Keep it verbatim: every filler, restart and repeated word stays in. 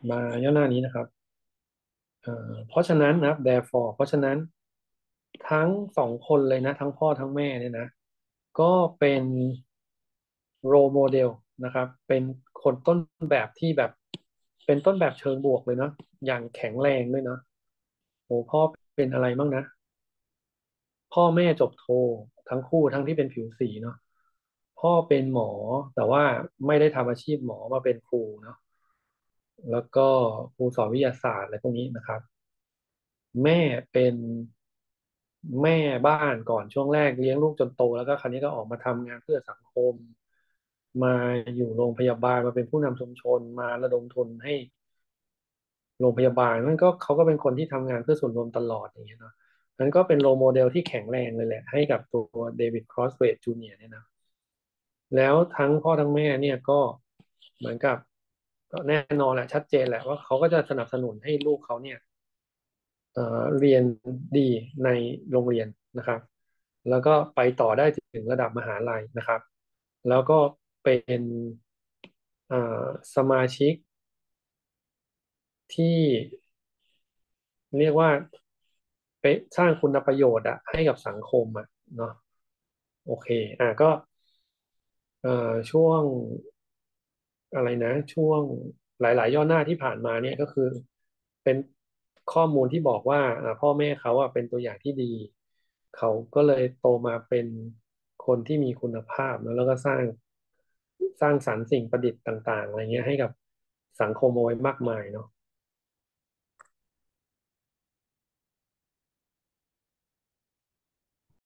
มาย่อหน้านี้นะครับเอ่อเพราะฉะนั้นนะครับ therefore เพราะฉะนั้นทั้งสองคนเลยนะทั้งพ่อทั้งแม่เนี่ยนะก็เป็น role model นะครับเป็นคนต้นแบบที่แบบเป็นต้นแบบเชิงบวกเลยเนาะอย่างแข็งแรงด้วยเนาะโอ้พ่อเป็นอะไรบ้างนะพ่อแม่จบโททั้งคู่ทั้งที่เป็นผิวสีเนาะพ่อเป็นหมอแต่ว่าไม่ได้ทำอาชีพหมอมาเป็นครูเนาะแล้วก็ครูสอนวิทยาศาสตร์อะไรพวกนี้นะครับ แม่เป็นแม่บ้านก่อนช่วงแรกเลี้ยงลูกจนโตแล้วก็คราวนี้ก็ออกมาทำงานเพื่อสังคมมาอยู่โรงพยาบาลมาเป็นผู้นำชุมชนมาระดมทุนให้โรงพยาบาลนั่นก็เขาก็เป็นคนที่ทำงานเพื่อส่วนรวมตลอดอย่างเงี้ยเนาะนั้นก็เป็นโรลโมเดลที่แข็งแรงเลยแหละให้กับตัวเดวิดครอสเวทจูเนียร์เนี่ยนะแล้วทั้งพ่อทั้งแม่เนี่ยก็เหมือนกับก็แน่นอนแหละชัดเจนแหละว่าเขาก็จะสนับสนุนให้ลูกเขาเนี่ย เอ่อเรียนดีในโรงเรียนนะครับแล้วก็ไปต่อได้ถึงระดับมหาลัยนะครับแล้วก็เป็นเอ่อสมาชิกที่เรียกว่าไปสร้างคุณประโยชน์อะให้กับสังคมอะเนาะโอเคอ่ะก็เอ่อช่วงอะไรนะช่วงหลายๆย่อหน้าที่ผ่านมาเนี่ยก็คือเป็นข้อมูลที่บอกว่าอ่าพ่อแม่เขาอะเป็นตัวอย่างที่ดีเขาก็เลยโตมาเป็นคนที่มีคุณภาพแล้วแล้วก็สร้างสร้างสรรค์สิ่งประดิษฐ์ต่างๆอะไรเงี้ยให้กับสังคมเอาไว้มากมายเนาะ